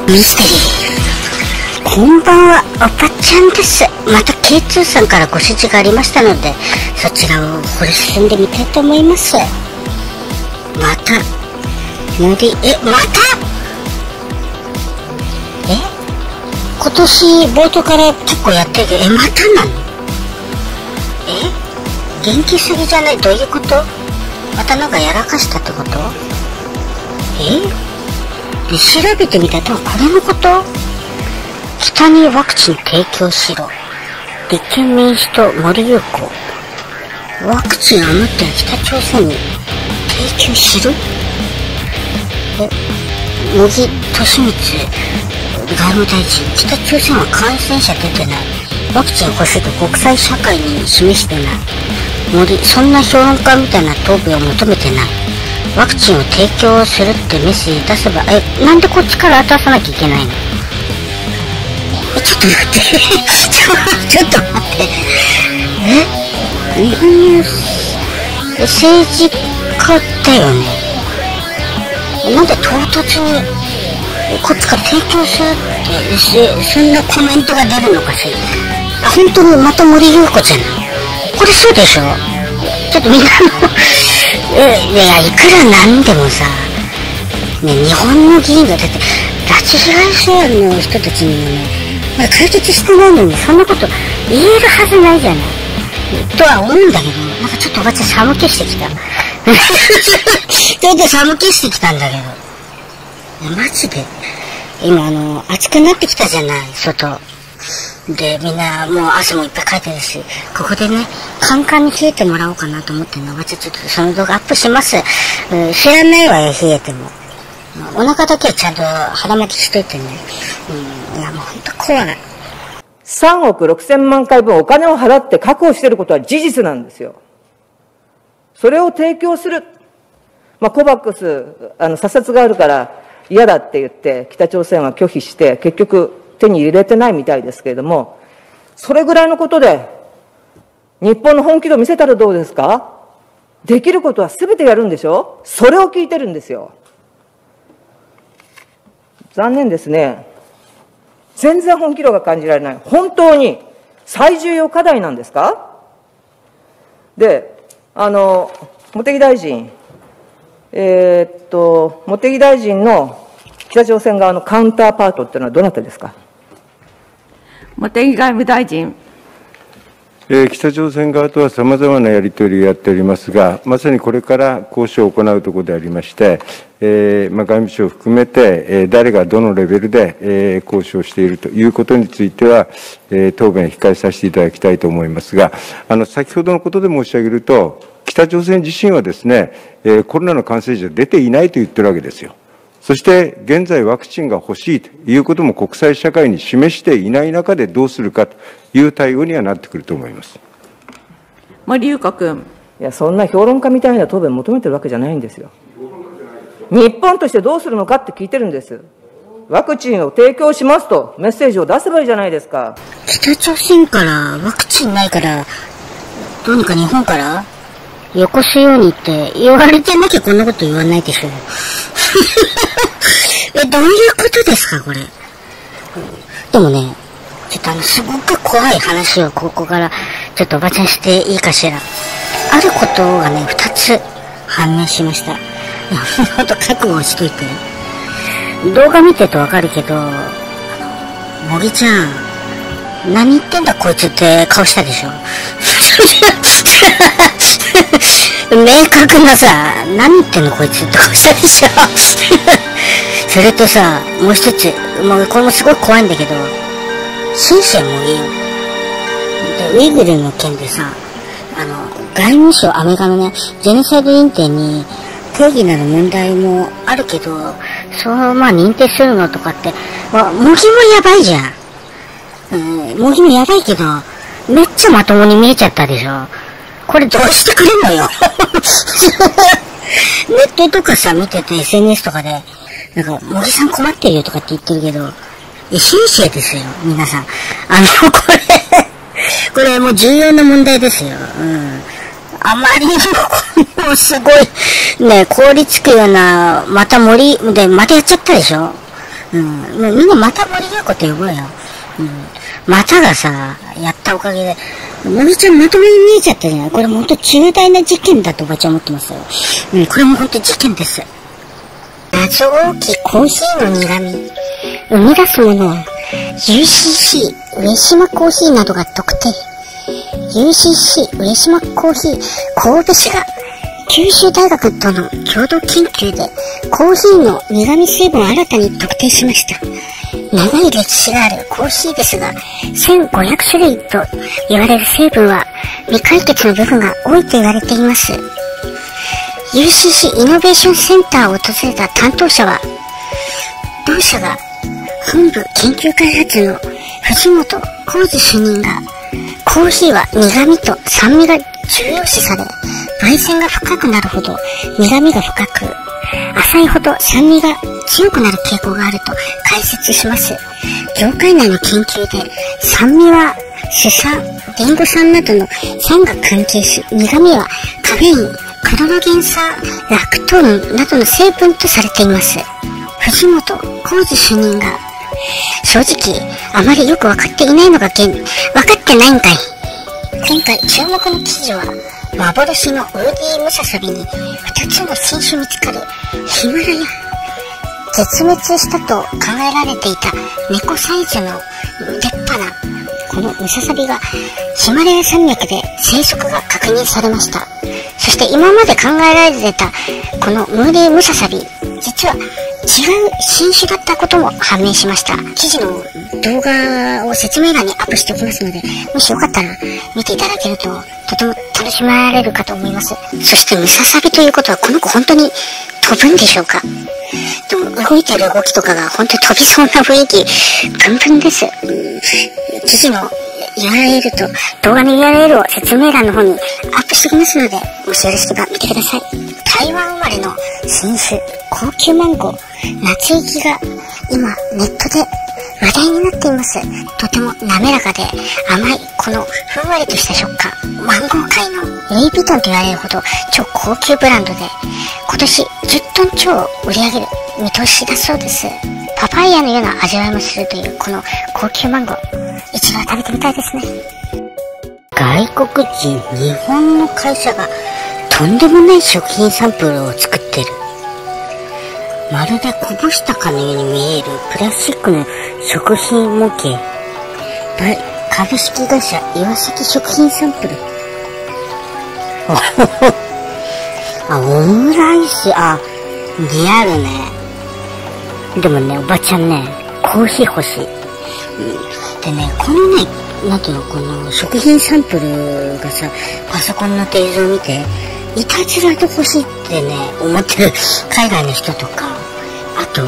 ミステリー。こんばんは、おばちゃんです。また K2 さんからご指示がありましたので、そちらを掘り進んでみたいと思います。またまた今年冒頭から結構やってるけど、またなの？元気すぎじゃない？どういうこと？またなんかやらかしたってこと？で調べてみたら多分これのこと？北にワクチン提供しろ。立憲民主党森友子。ワクチン余ってる北朝鮮に提供しろ？茂木敏光外務大臣、北朝鮮は感染者出てない。ワクチン欲しいと国際社会に示してない。そんな評論家みたいな答弁を求めてない。ワクチンを提供するってメッセージ出せば、なんでこっちから渡さなきゃいけないの？ちょっと待ってちょっと待って日本の政治家だよね。なんで唐突にこっちから提供するってそんなコメントが出るのかしら。本当にまた森友子じゃない。これそうでしょ？ちょっとみんないや、いくらなんでもさ、ね、日本の議員がだって拉致被害者の人たちにもね、まだ解決してないのにそんなこと言えるはずないじゃないとは思うんだけど、なんかちょっとおばちゃん寒気してきたちょっと寒気してきたんだけど、マジで今暑くなってきたじゃない、外で。みんなもう汗もいっぱいかいてるし、ここでねカンカンに冷えてもらおうかなと思ってるの。おばちゃんちょっとその動画アップします。知らないわよ、冷えても。お腹だけはちゃんと腹巻きしといてね。いやもうほんと怖い。 3億6千万回分お金を払って確保していることは事実なんですよ。それを提供する。コバックス、査察があるから嫌だって言って、北朝鮮は拒否して、結局手に入れてないみたいですけれども、それぐらいのことで、日本の本気度を見せたらどうですか？できることは全てやるんでしょ？それを聞いてるんですよ。残念ですね。全然本気度が感じられない。本当に最重要課題なんですか？で、茂木大臣、茂木大臣の北朝鮮側のカウンターパートっていうのはどなたですか？ 茂木外務大臣。 北朝鮮側とはさまざまなやり取りをやっておりますが、まさにこれから交渉を行うところでありまして、外務省を含めて、誰がどのレベルで、交渉しているということについては、答弁控えさせていただきたいと思いますが、先ほどのことで申し上げると、北朝鮮自身はですね、コロナの感染者出ていないと言ってるわけですよ。そして現在ワクチンが欲しいということも国際社会に示していない中でどうするかという対応にはなってくると思います。 森友子君。 いや、そんな評論家みたいな答弁求めてるわけじゃないんですよ。日本としてどうするのかって聞いてるんです。ワクチンを提供しますとメッセージを出せばいいじゃないですか。 北朝鮮からワクチンないから、どうにか日本からよこすようにって言われてなきゃこんなこと言わないでしょどういうことですかこれ。でもね、ちょっとすごく怖い話をここからちょっとおばちゃんしていいかしら。あることがね2つ判明しました。ほんと覚悟しといて。動画見てるとわかるけど、茂木ちゃん何言ってんだこいつって顔したでしょ明確なさ、何言ってんのこいつって顔したでしょそれとさ、もう一つ、これもすごい怖いんだけど、シンセンもいいよ。でウイグルの件でさ、外務省アメリカのね、ジェノサイド認定に定義なる問題もあるけど、そう認定するのとかって、茂木もやばいじゃん。茂木もやばいけど、めっちゃまともに見えちゃったでしょ。これどうしてくれんのよネットとかさ見てて SNS とかでなんか茂木さん困ってるよとかって言ってるけど、シンシアですよ皆さん。これもう重要な問題ですよ。あまりにもすごいね凍りつくような、また森でまたやっちゃったでしょ。 もうみんなまた森陽子って呼ぼうよ。またがさ、やったおかげで、森ちゃんまともに見えちゃったじゃない。これも本当重大な事件だとおばちゃん思ってますよ。これも本当事件です。謎多きコーヒーの苦味。生み出すものは、UCC、上島コーヒーなどが特定。UCC、上島コーヒー、神戸市が、九州大学との共同研究で、コーヒーの苦味成分を新たに特定しました。長い歴史があるコーヒーですが、1500種類と言われる成分は未解決の部分が多いと言われています。UCC イノベーションセンターを訪れた担当者は、同社が本部研究開発の藤本浩二主任が、コーヒーは苦味と酸味が重要視され、焙煎が深くなるほど苦味が深く、浅いほど酸味が強くなる傾向があると解説します。業界内の研究で酸味は主酸、リンゴ酸などの酸が関係し、苦味はカフェイン、クロロゲン酸、ラクトーンなどの成分とされています。藤本浩二主任が、正直あまりよくわかっていないのが分かってないんかい。今回注目の記事は、幻のウーディムササビに2つの新種見つかるヒマラヤ。絶滅したと考えられていた猫サイズの出っ歯なこのムササビがヒマラヤ山脈で生息が確認されました。そして今まで考えられていたこのムーディムササビ、実は違う新種だったことも判明しました。記事の動画を説明欄にアップしておきますので、もしよかったら見ていただけるととても楽しまれるかと思います。そしてムササビということは、この子本当に飛ぶんでしょうか。でも動いてる動きとかが本当に飛びそうな雰囲気プンプンです。記事の URL と動画の URL を説明欄の方にアップしておきますので、もしよろしければ見てください。台湾生まれの新種高級マンゴー夏行きが今ネットで話題になっています。とても滑らかで甘いこのふんわりとした食感、マンゴー界のルイ・ヴィトンと言われるほど超高級ブランドで、今年10トン超を売り上げる見通しだそうです。パパイヤのような味わいもするというこの高級マンゴー、一度は食べてみたいですね。外国人日本の会社がとんでもない食品サンプルを作ってる。まるでこぼしたかのように見えるプラスチックの食品模型。株式会社岩崎食品サンプル。オムライス、リアルね。でもね、おばちゃんね、コーヒー欲しい。でね、このね、なんていうの、この食品サンプルがさ、パソコンの映像を見て、いたずらで欲しいってね、思ってる海外の人とか、あと、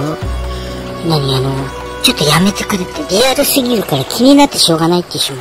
ちょっとやめてくれって、リアルすぎるから気になってしょうがないって人も。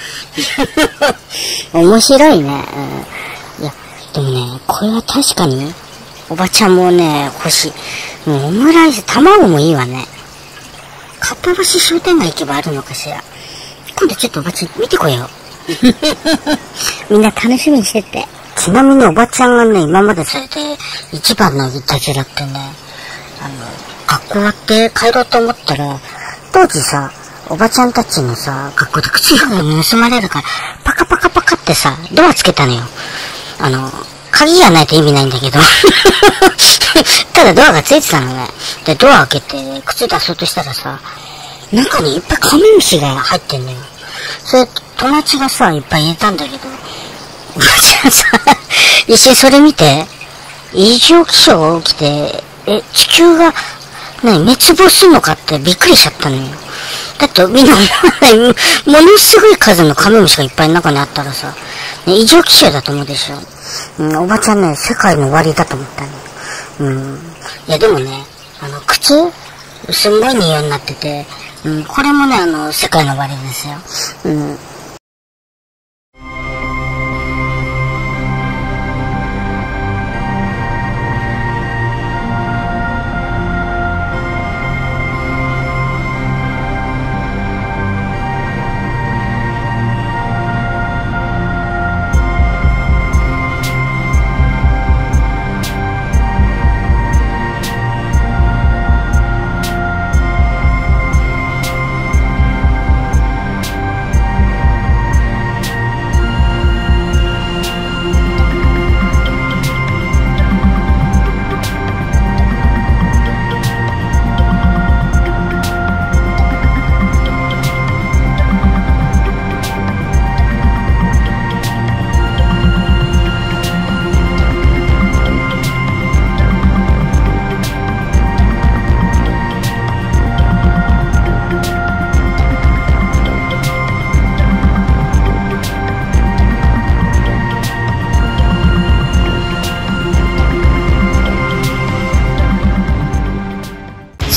面白いね。いや、でもね、これは確かに、おばちゃんもね、欲しい。オムライス、卵もいいわね。かっぱ橋商店街行けばあるのかしら。今度ちょっとおばちゃん見てこよう。みんな楽しみにしてて。ちなみにおばちゃんがね、今までそれで一番のいたずらってね、学校終わって帰ろうと思ったら、当時さ、おばちゃんたちのさ、学校で靴が盗まれるから、パカパカパカってさ、ドアつけたのよ。鍵がないと意味ないんだけど。ただドアがついてたのね。で、ドア開けて靴出そうとしたらさ、中にいっぱいカメムシが入ってんのよ。それ、友達がさ、いっぱい入れたんだけど、おばちゃんさ、一瞬それ見て、異常気象が起きて、地球が、滅亡するのかってびっくりしちゃったのよ。だってみんな思わない、ものすごい数のカメムシがいっぱい中にあったらさ、異常気象だと思うでしょ。おばちゃんね、世界の終わりだと思ったの。いやでもね、靴すんごい匂いになってて、これもね、世界の終わりですよ。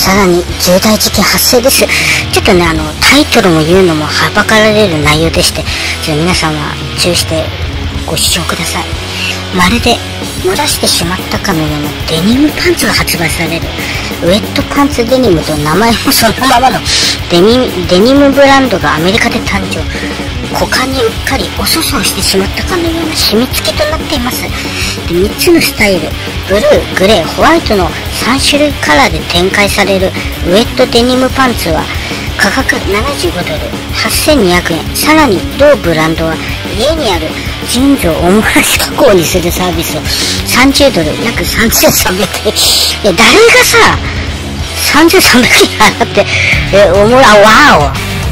さらに重大事件発生です。ちょっとね、タイトルも言うのもはばかられる内容でして、皆さんは注意してご視聴ください。まるで漏らしてしまったかのようなデニムパンツが発売される。ウェットパンツデニムと名前もそのままのデニムブランドがアメリカで誕生。股間にうっかりおそそをしてしまったかのような締め付けとなっています。で、3つのスタイル、ブルー、グレー、ホワイトの3種類カラーで展開されるウェットデニムパンツは価格75ドル、8200円。さらに同ブランドは家にあるジーンズをオムライス加工にするサービスを30ドル、約3300円。誰がさ、3300円払って、わ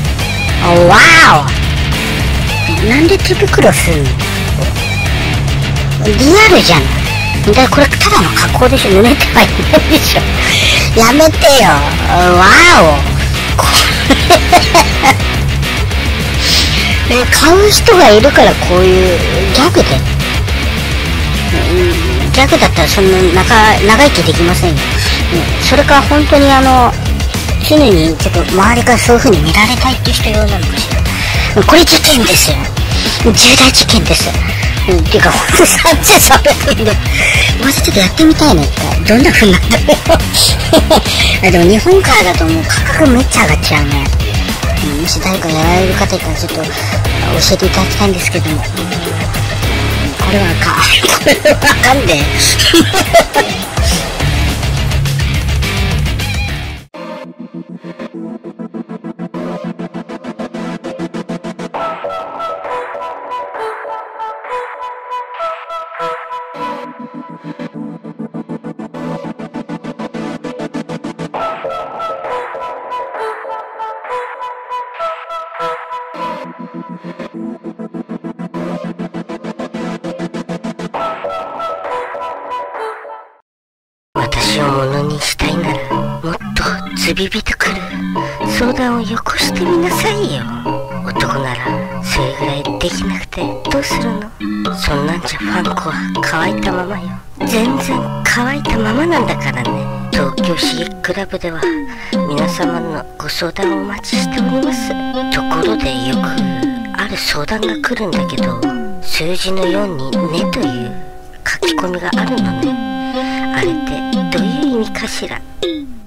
おなんで手袋すんの？リアルじゃん。だからこれただの加工でしょ。濡れてはいないでしょ。やめてよ。わお買う人がいるからこういうギャグで、ギャグだったらそんな長生きできませんよ。それから本当に常にちょっと周りからそういう風に見られたいっていう人用なのかしら。これ事件ですよ。重大事件です。っていうか、ほんと3300円で。もうちょっとやってみたいね。どんな風になるのでも日本からだともう価格めっちゃ上がっちゃうね。もし誰かやられる方いたらちょっと教えていただきたいんですけども。これはあかん。これはあかんで。私をものにしたいならもっとズビビとくる相談をよこしてみなさいよ。男ならそれぐらいできなくてどうするの？そんなんじゃファンコは乾いたままよ。全然乾いたままなんだからね。東京刺激クラブでは皆様のご相談をお待ちしております。ところでよくある相談が来るんだけど、数字の4にねという書き込みがあるのね。あれってどういう意味かしら？